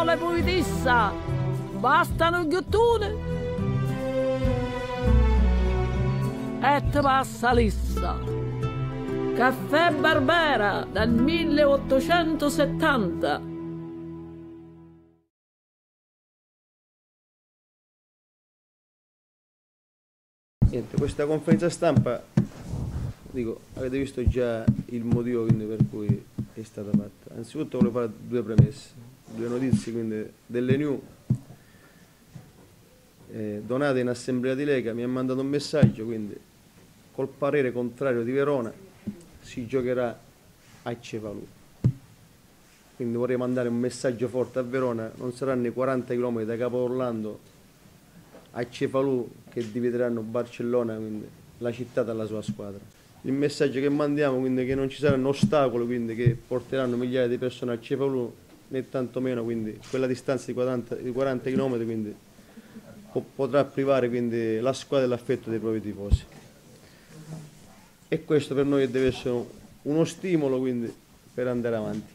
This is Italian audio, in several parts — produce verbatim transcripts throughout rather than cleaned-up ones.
le poetessa, bastano ghiuttune e te passa lissa. Caffè Barbera dal milleottocentosettanta. Niente, questa conferenza stampa, dico, avete visto già il motivo quindi per cui è stata fatta. Anzitutto volevo fare due premesse, due notizie quindi delle New. Eh, Donata in assemblea di Lega mi ha mandato un messaggio, quindi col parere contrario di Verona si giocherà a Cefalù. Quindi vorrei mandare un messaggio forte a Verona, non saranno i quaranta chilometri da Capo Orlando a Cefalù che divideranno Barcellona, quindi la città dalla sua squadra. Il messaggio che mandiamo quindi è che non ci saranno ostacoli quindi che porteranno migliaia di persone a Cefalù, né tantomeno quindi quella distanza di quaranta, di quaranta chilometri quindi po potrà privare quindi la squadra dell'affetto dei propri tifosi. E questo per noi deve essere uno stimolo quindi per andare avanti.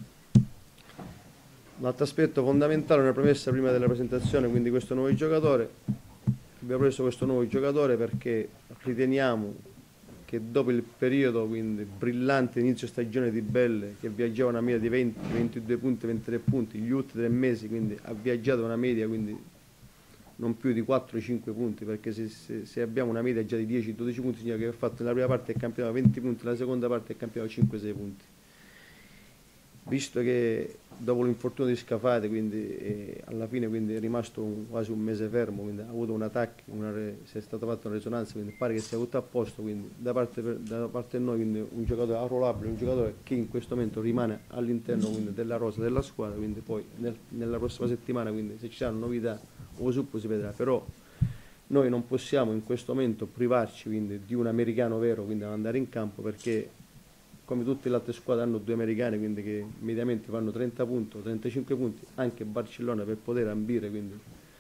Un altro aspetto fondamentale, una premessa prima della presentazione, quindi questo nuovo giocatore. Abbiamo preso questo nuovo giocatore perché riteniamo che dopo il periodo quindi brillante inizio stagione di Belle, che viaggiava una media di venti, ventidue punti, ventitré punti, gli ultimi tre mesi quindi ha viaggiato una media quindi non più di quattro cinque punti, perché se, se, se abbiamo una media già di dieci dodici punti significa che ha fatto nella prima parte del campionato venti punti, nella seconda parte del campionato cinque sei punti. Visto che dopo l'infortunio di Scafati, quindi eh, alla fine quindi è rimasto un, quasi un mese fermo, quindi ha avuto un attacco, una re, si è stata fatta una risonanza, quindi pare che sia tutto a posto, quindi da parte, per, da parte di noi quindi un giocatore arruolabile, un giocatore che in questo momento rimane all'interno della rosa della squadra, quindi poi nel, nella prossima settimana quindi se ci saranno novità o suppo si vedrà, però noi non possiamo in questo momento privarci quindi di un americano vero quindi ad andare in campo, perché come tutte le altre squadre hanno due americani quindi che mediamente fanno trenta punti, trentacinque punti, anche Barcellona per poter ambire quindi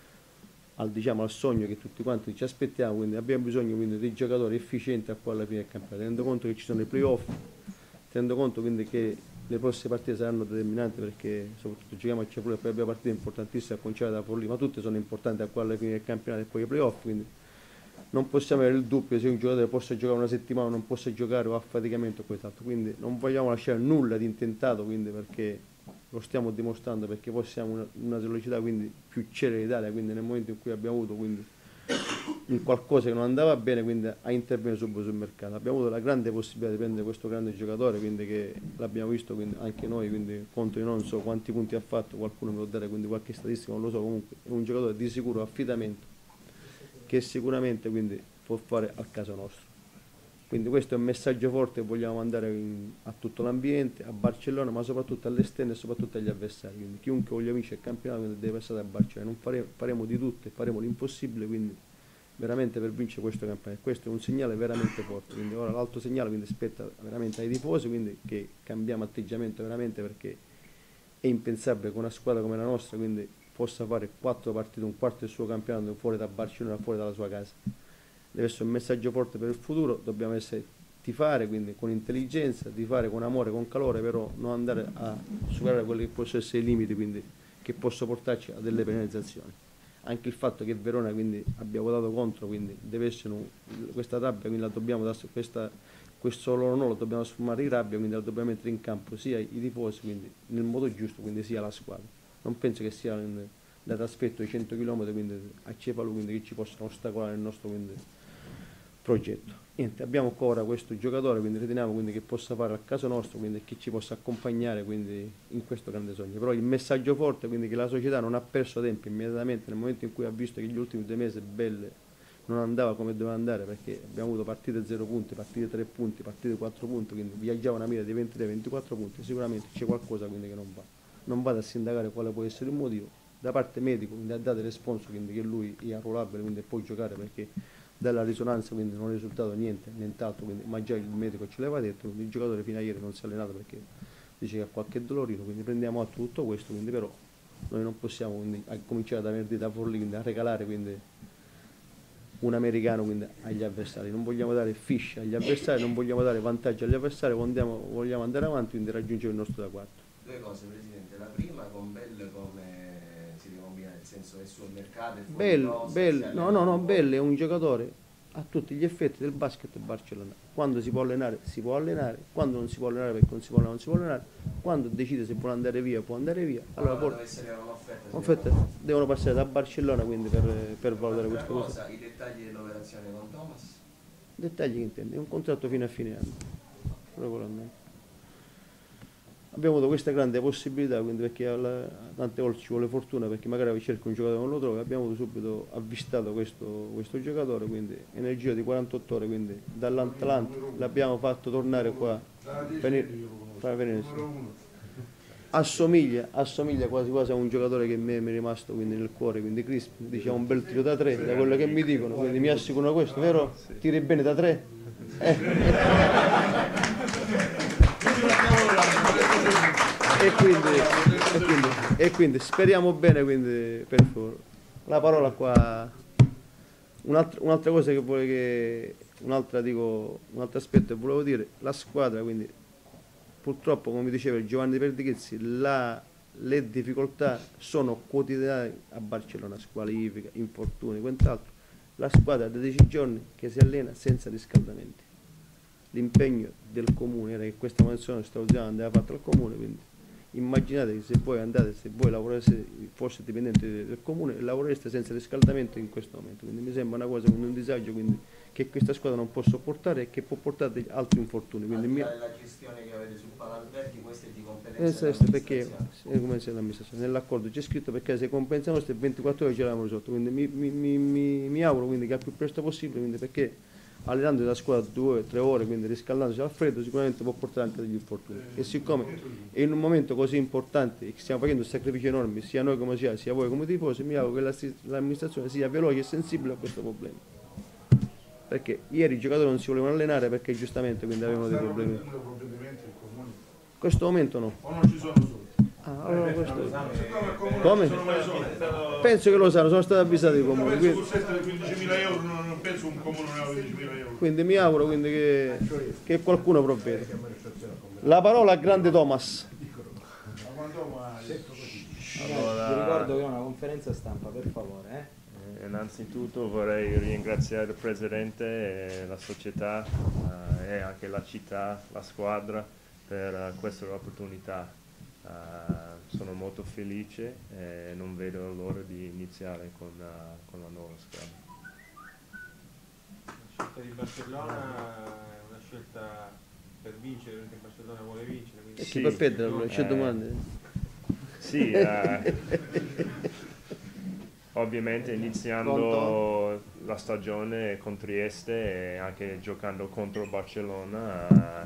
al, diciamo, al sogno che tutti quanti ci aspettiamo, quindi abbiamo bisogno quindi di giocatori efficienti a poi alla fine del campionato, tenendo conto che ci sono i playoff, tenendo conto quindi che le prossime partite saranno determinanti, perché soprattutto giochiamo a Cefalù e poi abbiamo partite importantissime a cominciare da Forlì, ma tutte sono importanti a poi alla fine del campionato e poi i playoff, quindi non possiamo avere il dubbio se un giocatore possa giocare una settimana o non possa giocare o affaticamento o quest'altro, quindi non vogliamo lasciare nulla di intentato quindi perché lo stiamo dimostrando, perché poi siamo una, una velocità quindi più celere d'Italia, quindi nel momento in cui abbiamo avuto quindi in qualcosa che non andava bene quindi a intervenire subito sul mercato. Abbiamo avuto la grande possibilità di prendere questo grande giocatore, quindi che l'abbiamo visto quindi anche noi, quindi conto di non so quanti punti ha fatto, qualcuno mi può dare quindi qualche statistica, non lo so, comunque è un giocatore di sicuro affidamento che sicuramente quindi può fare al caso nostro. Quindi questo è un messaggio forte che vogliamo mandare in, a tutto l'ambiente, a Barcellona, ma soprattutto all'esterno e soprattutto agli avversari. Quindi chiunque voglia vincere il campionato deve passare a Barcellona. Non fare, faremo di tutto e faremo l'impossibile quindi veramente per vincere questo campionato. Questo è un segnale veramente forte. Quindi ora l'altro segnale quindi spetta veramente ai tifosi, quindi che cambiamo atteggiamento veramente, perché è impensabile che una squadra come la nostra quindi possa fare quattro partite, un quarto del suo campionato fuori da Barcellona, fuori dalla sua casa. Deve essere un messaggio forte per il futuro, dobbiamo essere tifare quindi con intelligenza, tifare con amore, con calore, però non andare a superare quelli che possono essere i limiti quindi che possono portarci a delle penalizzazioni. Anche il fatto che Verona quindi abbia votato contro, quindi deve essere un, questa rabbia, quindi la dobbiamo da, questa, questo loro no lo dobbiamo sfumare in rabbia, quindi la dobbiamo mettere in campo sia i tifosi quindi nel modo giusto, quindi sia la squadra. Non penso che sia in, da traspetto di cento chilometri quindi a Cefalù quindi che ci possano ostacolare il nostro quindi, progetto. Niente, abbiamo ancora questo giocatore, quindi riteniamo quindi che possa fare al caso nostro, quindi che ci possa accompagnare quindi in questo grande sogno. Però il messaggio forte quindi che la società non ha perso tempo immediatamente nel momento in cui ha visto che gli ultimi due mesi Belle non andava come doveva andare, perché abbiamo avuto partite zero punti, partite tre punti, partite quattro punti, quindi viaggiava una media di ventitré ventiquattro punti, sicuramente c'è qualcosa quindi che non va. Non vado a sindacare quale può essere il motivo, da parte medico quindi ha dato il responso quindi che lui è arruolabile quindi può giocare, perché dalla risonanza quindi non è risultato niente, nient'altro, quindi, ma già il medico ce l'aveva detto, quindi il giocatore fino a ieri non si è allenato perché dice che ha qualche dolorino, quindi prendiamo atto di tutto questo, quindi però noi non possiamo quindi a cominciare da venerdì da Forlì quindi a regalare quindi un americano quindi agli avversari, non vogliamo dare fish agli avversari, non vogliamo dare vantaggio agli avversari, vogliamo, vogliamo andare avanti quindi raggiungere il nostro traguardo. Due cose Presidente, la prima con Belle come senso è sul mercato, è fuori Belli, rosa, Belli, si no, allena no, no, un po'. Belli è un giocatore a tutti gli effetti del basket Barcellona. Quando si può allenare si può allenare, quando non si può allenare perché non si può allenare, non si può allenare, quando decide se vuole andare via può andare via. Allora, Allora por- dovesse avere un'offerta, si Infatti deve- devono passare da Barcellona quindi per, per valutare Un'altra questa cosa. cosa, i dettagli dell'operazione con Thomas. Dettagli che intendi, è un contratto fino a fine anno, regolarmente. Abbiamo avuto questa grande possibilità, quindi perché alla- tante volte ci vuole fortuna perché magari cerca un giocatore e non lo trova, abbiamo avuto subito avvistato questo, questo giocatore, quindi in nel giro di quarantotto ore, quindi dall'Atalanta l'abbiamo fatto tornare qua, venire, far venire. Assomiglia, assomiglia quasi quasi a un giocatore che mi è mi è rimasto quindi nel cuore, quindi Crispin, dice ha un bel tiro da tre, da quello che mi dicono, quindi mi assicurano questo, vero? Tiri bene da tre? Eh. E quindi, e, quindi, e quindi speriamo bene, quindi per favore. La parola qua, un'altra, un'altra cosa che vuole che, un'altra dico, un altro aspetto che volevo dire, la squadra, quindi purtroppo come diceva il Giovanni Perdichezzi, la, le difficoltà sono quotidiane a Barcellona, squalifica, infortuni, quant'altro. La squadra da dieci giorni che si allena senza riscaldamenti. L'impegno del comune era che questa manutenzione straordinaria andava fatta al comune, quindi immaginate che se voi andate, se voi lavorate, foste dipendenti del comune, lavorereste senza riscaldamento in questo momento, quindi mi sembra una cosa con un disagio quindi, che questa squadra non può sopportare e che può portare degli altri infortuni. Quindi Al di mi- là della gestione che avete sul Palalberti, questo è di Eh, competenza sì, sì, perché dell'amministrazione. eh, come se l'amministrazione nell'accordo c'è scritto perché se compensiamo queste ventiquattro ore ce l'abbiamo risolto, quindi mi, mi, mi, mi, mi auguro quindi che al più presto possibile, quindi perché allenando la squadra due tre ore, quindi riscaldandosi al freddo sicuramente può portare anche degli infortuni. E siccome è in un momento così importante e che stiamo facendo sacrifici enormi, sia noi come sia, sia voi come tifosi, mi auguro che la- l'amministrazione sia veloce e sensibile a questo problema. Perché ieri i giocatori non si volevano allenare perché giustamente quindi avevano dei Stanno problemi. prendendo provvedimenti il comune? In questo momento no. O non ci sono soldi? Ah, allora questo- Siccome al comune Come? non ci sono mai soldi, Penso che lo sanno, sono stati avvisati i io comuni. penso Quindi, che con quindicimila euro non, non penso un comune non aveva quindicimila euro. quindi mi auguro quindi che, che qualcuno provveda. La parola a grande Thomas. Ma quando mai detto così? Allora, vi ricordo che è una conferenza stampa, per favore. Eh? Eh, Innanzitutto vorrei ringraziare il Presidente, e la società eh, e anche la città, la squadra per eh, questa opportunità. Eh, sono molto felice e non vedo l'ora di iniziare con, eh, con la nuova squadra. La scelta di Barcellona è una scelta per vincere, perché Barcellona vuole vincere. E Quindi chi Sì. per perdere? C'è Eh. domande? Sì, eh, ovviamente iniziando la stagione con Trieste e anche giocando contro Barcellona, eh,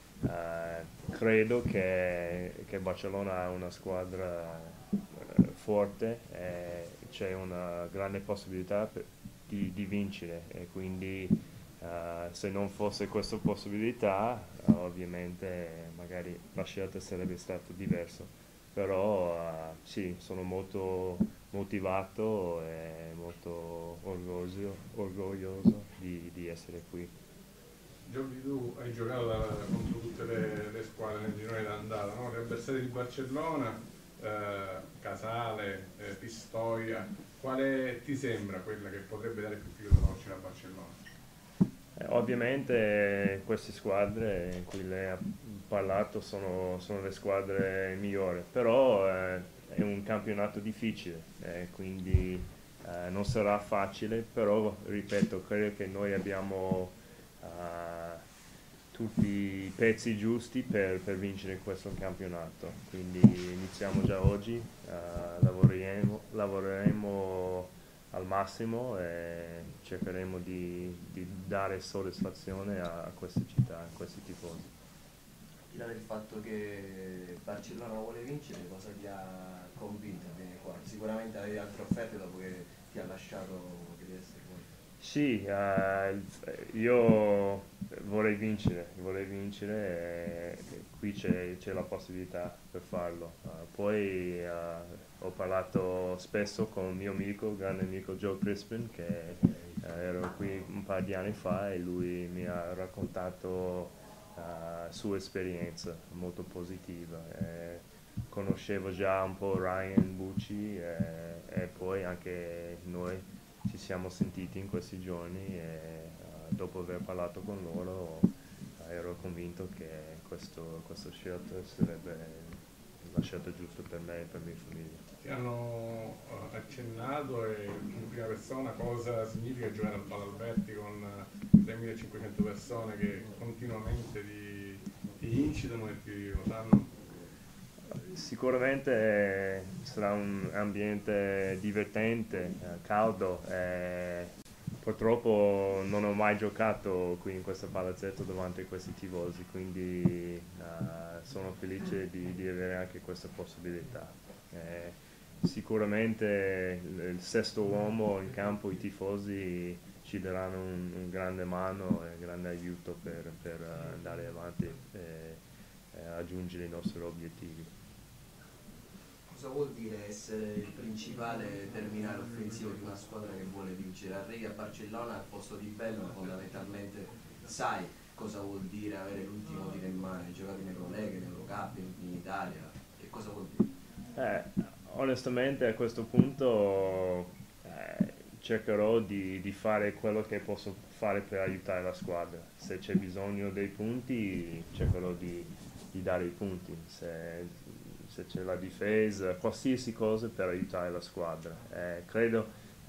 eh, credo che, che Barcellona ha una squadra eh, forte e c'è una grande possibilità per- di, di vincere e quindi eh, se non fosse questa possibilità eh, ovviamente magari la scelta sarebbe stata diversa. Però eh, sì, sono molto motivato e molto orgoglio- orgoglioso di, di essere qui. Giorgi, tu hai giocato da- contro tutte le, le squadre nel girone d'andata, no? Gli avversari di Barcellona, eh, Casale, eh, Pistoia, quale ti sembra quella che potrebbe dare più filo da torcere a Barcellona? Eh, ovviamente queste squadre in cui lei ha parlato sono, sono le squadre migliori, però eh, è un campionato difficile, eh, quindi eh, non sarà facile, però ripeto, credo che noi abbiamo eh, tutti i pezzi giusti per, per vincere questo campionato, quindi iniziamo già oggi, eh, lavoreremo, lavoreremo al massimo e cercheremo di, di dare soddisfazione a, a queste città, a questi tifosi. Al di là del fatto che Barcellona vuole vincere, cosa ti ha convinto a venire qua? Sicuramente avevi altre offerte dopo che ti ha lasciato Trieste poi. Sì, eh, io vorrei vincere, vorrei vincere e qui c'è, c'è la possibilità per farlo. Eh, poi eh, ho parlato spesso con il mio amico, grande amico Joe Crispin, che eh, ero qui un paio di anni fa e lui mi ha raccontato la sua esperienza molto positiva. Eh, conoscevo già un po' Ryan Bucci e, e poi anche noi ci siamo sentiti in questi giorni e uh, dopo aver parlato con loro uh, ero convinto che questo, questa scelta sarebbe la scelta giusta per me e per mia famiglia. Ti hanno uh, accennato e in prima persona cosa significa giocare al Palalberti con uh, tremilacinquecento persone che continuamente ti, ti incitano e ti votano? Sicuramente eh, sarà un ambiente divertente, eh, caldo. Eh, purtroppo non ho mai giocato qui in questo palazzetto davanti a questi tifosi, quindi eh, sono felice di, di avere anche questa possibilità. Eh, sicuramente il, il sesto uomo in campo, i tifosi, ci daranno un, un grande mano e un grande aiuto per, per uh, andare avanti e, e raggiungere i nostri obiettivi. Cosa vuol dire essere il principale terminale offensivo di una squadra che vuole vincere? Arrivi a Barcellona al posto di Bello, fondamentalmente sai cosa vuol dire avere l'ultimo tiro in mano, hai giocato in Eurolega, in Eurocup, in, in Italia, che cosa vuol dire? Eh, onestamente a questo punto eh, cercherò di, di fare quello che posso fare per aiutare la squadra. Se c'è bisogno dei punti cercherò di, di dare i punti, se, se c'è la difesa, qualsiasi cosa per aiutare la squadra. Eh, credo eh,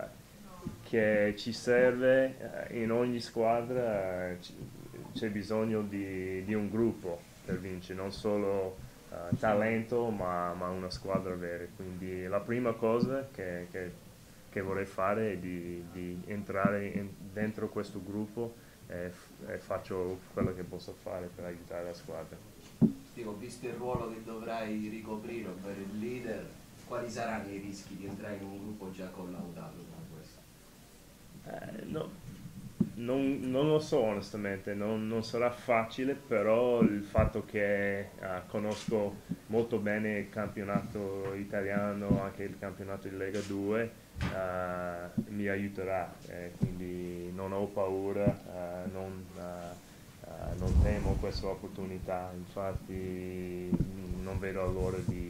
che ci serve eh, in ogni squadra, eh, c'è bisogno di, di un gruppo per vincere, non solo uh, talento ma, ma una squadra vera. Quindi la prima cosa che, che, che vorrei fare è di, di entrare in, dentro questo gruppo e, e faccio quello che posso fare per aiutare la squadra. Dico, visto il ruolo che dovrai ricoprire, ovvero il leader, quali saranno i rischi di entrare in un gruppo già collaudato come questo? Eh, no. Non, non lo so onestamente, non, non sarà facile, però il fatto che uh, conosco molto bene il campionato italiano, anche il campionato di Lega due, uh, mi aiuterà, eh, quindi non ho paura, uh, non, uh, uh, non temo questa opportunità, infatti non vedo l'ora di